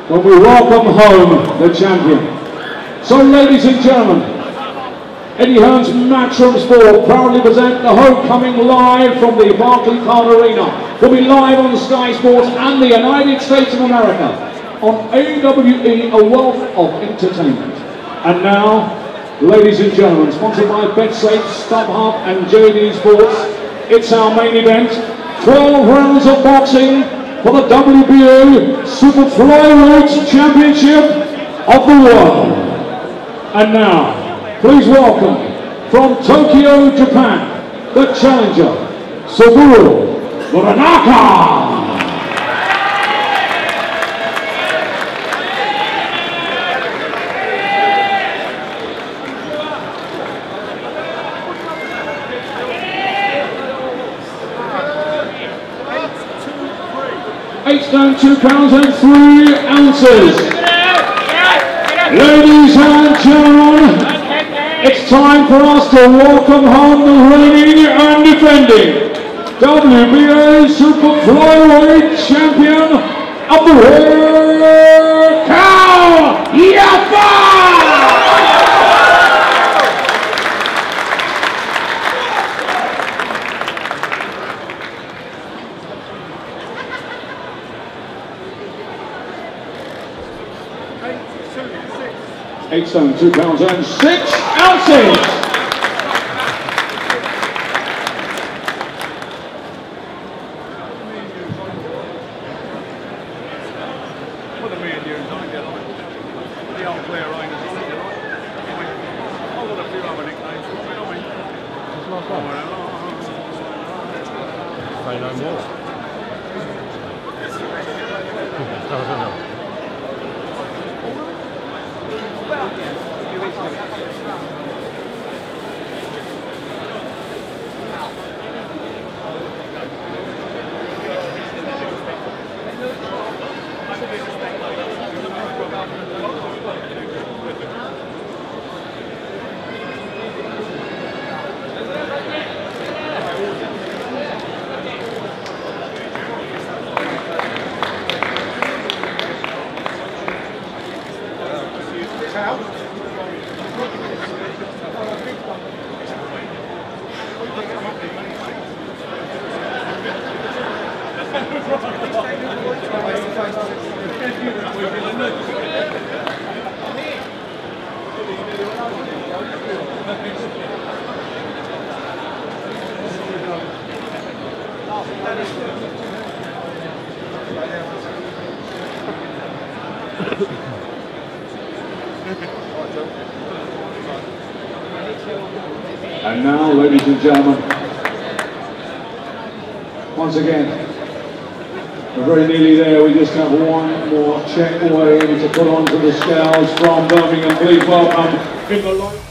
when we welcome home the champion. So ladies and gentlemen, Eddie Hearn's Matchroom Sport proudly present the homecoming live from the Barclaycard Arena. We'll be live on Sky Sports and the United States of America on AWE, a wealth of entertainment. And now, ladies and gentlemen, sponsored by BetSafe, StubHub and JD Sports, it's our main event, 12 rounds of boxing for the WBO Super Flyweight Championship of the world. And now, please welcome, from Tokyo, Japan, the challenger, Saburo Muranaka. 8 stone 2 pounds and 3 ounces. Ladies and gentlemen, it's time for us to welcome home the reigning and defending WBA Super Flyweight Champion of the world, Kal Yaffa! 8 stone 2 pounds and 6 ounces. And now, ladies and gentlemen, once again, we're very nearly there. We just have one more check away to put onto the scales from Birmingham. Please welcome in the light.